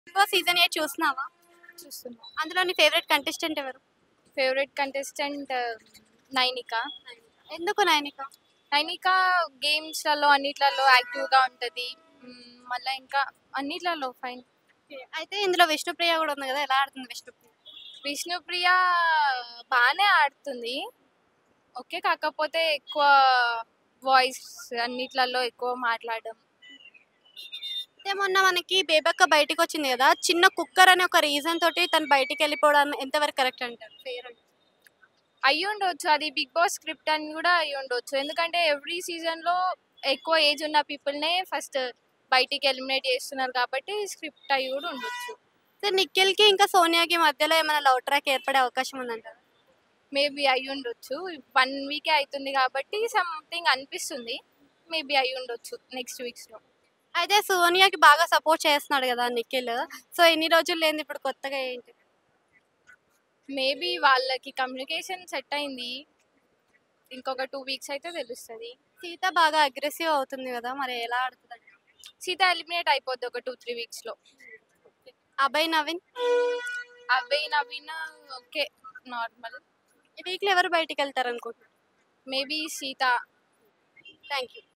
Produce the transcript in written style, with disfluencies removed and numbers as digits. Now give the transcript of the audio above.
Big boss season 8 చూస్తున్నావా? చూస్తున్నా. అందులో నీ ఫేవరెట్ కంటెస్టెంట్ ఎవరు? Favourite contestant Nainika. ఎందుకు నైనిక? నైనిక గేమ్స్‌లలో అన్నిట్లలో యాక్టివ్‌గా ఉంటది. మళ్ళా ఇంకా అన్నిట్లలో ఫైన్. అయితే ఇందులో విష్ణుప్రియ కూడా ఉంది కదా, ఎలా ఆడుతుంది విష్ణుప్రియ? విష్ణుప్రియ బానే ఆడుతుంది. ఓకే. కాకపోతే ఎక్కువ వాయిస్ అన్నిట్లలో ఎక్కువ మాట్లాడడం. అయితే మొన్న మనకి బేబక్క బయటికి వచ్చింది కదా, చిన్న కుక్కర్ అనే ఒక రీజన్ తోటి తను బయటికి వెళ్ళిపోవడం ఎంతవరకు కరెక్ట్ అంటారు? ఫెయిర్ అంటారు? అయ్యుండొచ్చు. అది 'బిగ్ బాస్' స్క్రిప్ట్ అని గూడా అయ్యుండొచ్చు. ఎందుకంటే ఎవ్రీ సీజన్‌లో ఎక్కువ ఏజ్ ఉన్న పీపుల్‌నే ఫస్ట్ బయటికి ఎలిమినేట్ చేస్తున్నారు కాబట్టి స్క్రిప్ట్ అయ్యి గూడా ఉండొచ్చు. సో నిఖిల్‌కి ఇంకా సోనియాకి మధ్యలో ఏమైనా లవ్ ట్రాక్ ఏర్పడే అవకాశం ఉందంటారా? మేబీ అయ్యుండొచ్చు. 1 వీకే అయితుంది కాబట్టి సంథింగ్ అనిపిస్తుంది. మేబీ అయ్యుండొచ్చు నెక్స్ట్ వీక్స్‌లో. అయితే సోనియాకి బాగా సపోర్ట్ చేస్తున్నాడు కదా నిఖిల్. సో ఇన్ని రోజులు లేనిది ఇప్పుడు కొత్తగా ఏంటి? మేబీ వాళ్ళకి కమ్యూనికేషన్ సెట్ అయింది. ఇంకొక 2 వీక్స్ అయితే తెలుస్తది. సీత బాగా అగ్రెసివ్ అవుతుంది కదా, మరి ఎలా ఆడుతుందంట? సీత ఎలిమినేట్ అయిపోద్ది ఒక 2, 3 వీక్స్‌లో. అభయ్ నవీన్ అభయ్, నవీన్ ఓకే. నార్మల్. ఈ వీక్లో ఎవరు బయటికి వెళ్తారు అనుకుంటున్నారు? మేబీ సీత. Thank you.